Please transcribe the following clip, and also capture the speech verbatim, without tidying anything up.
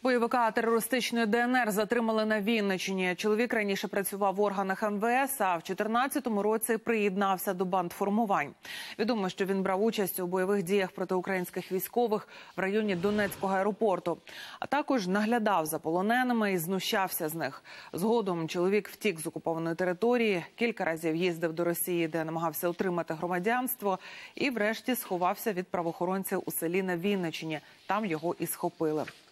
Бойовика терористичної Де Ен Ер затримали на Вінниччині. Чоловік раніше працював в органах Ем Ве Ес, а в дві тисячі чотирнадцятому році приєднався до бандформувань. Відомо, що він брав участь у бойових діях проти українських військових в районі Донецького аеропорту. А також наглядав за полоненими і знущався з них. Згодом чоловік втік з окупованої території, кілька разів їздив до Росії, де намагався отримати громадянство, і врешті сховався від правоохоронців у селі на Вінниччині. Там його і схопили.